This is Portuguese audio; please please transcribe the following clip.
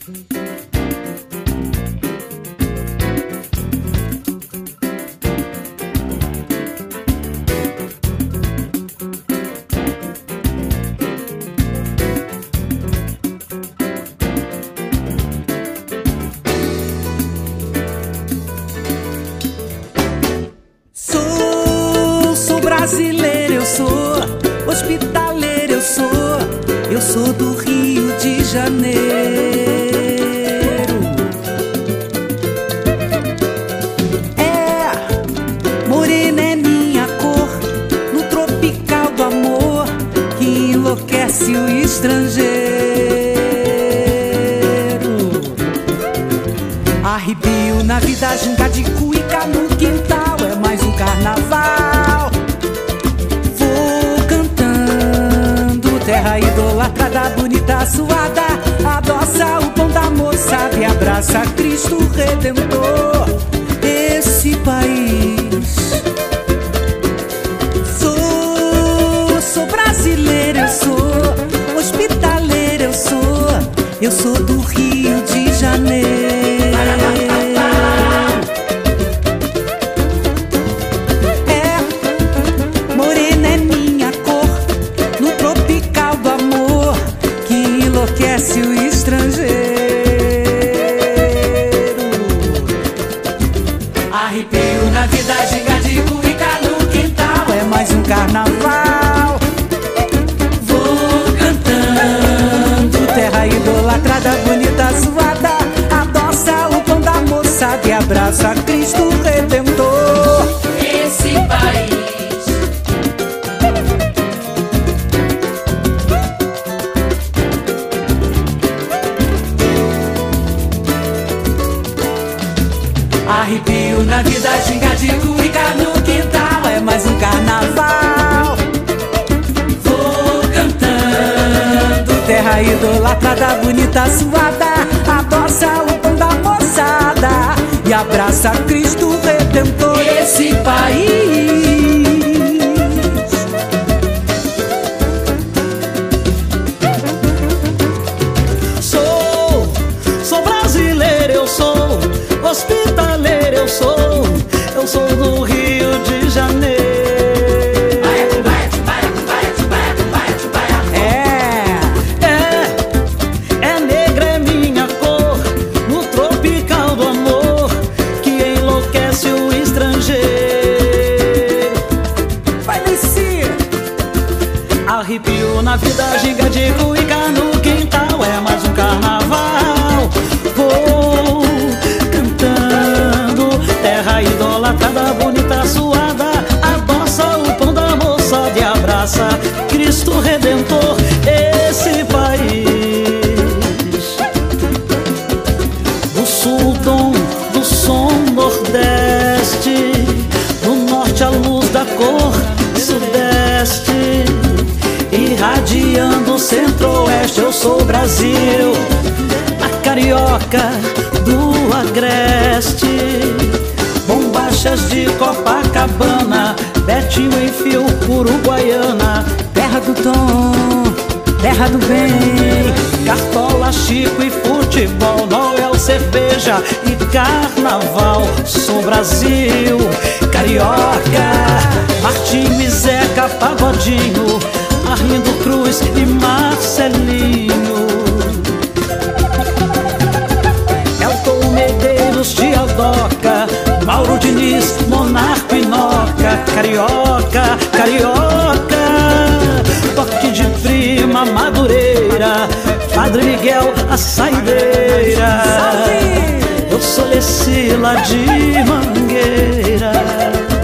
Sou brasileiro, eu sou hospitaleiro, eu sou do Rio de Janeiro. Morena é minha cor, no tropical do amor que enlouquece o estrangeiro. Arrepio na vida, ginga de cuica no quintal, é mais um carnaval. Vou cantando, terra idolatrada, bonita, suada, adoça o pão da moçada e abraça Cristo Redentor. Esse país. Sou brasileiro, eu sou hospitaleiro, eu sou do Rio de Janeiro. Morena é minha cor, no tropical do amor que enlouquece o estrangeiro. Arrepio na vida, ginga de cuica no quintal, é mais um carnaval. Vou cantando, terra idolatrada, bonita, suada, adoça o pão da moçada e abraça Cristo Redentor. Esse país. Arrepio na vida, ginga de cuica no quintal, é mais um carnaval. Vou cantando, terra idolatrada, bonita, suada, adoça o pão da moçada e abraça Cristo Redentor. Esse país. Sou brasileiro, eu sou hospitaleiro, eu sou do Rio de Janeiro. É negra é minha cor, no tropical do amor que enlouquece o estrangeiro. Vai descer. Arrepio na vida, ginga de cuica no quintal, é mais um carnaval. Vou cantando, terra idolatrada, bonita, suada, adoça o pão da moçada e abraça Cristo Redentor. Esse país. Do sul, do som, nordeste, do norte a luz da cor, sudeste, irradiando centro-oeste. Eu sou Brasil, a carioca do agreste, bombachas de Copacabana, Betinho em Fio, Uruguaiana, Terra do tom, terra do bem, Cartola, Chico e futebol, Noel, cerveja e carnaval. Sou Brasil, carioca, Martim e Zeca, Pagodinho, Arlindo Cruz e Marcelinho, Elton Medeiros, Tia Doca, Mauro Diniz, Monarco e Noca. Carioca, carioca, toque de prima, Madureira, Padre Miguel, a saideira. Eu sou Lecila de Mangueira.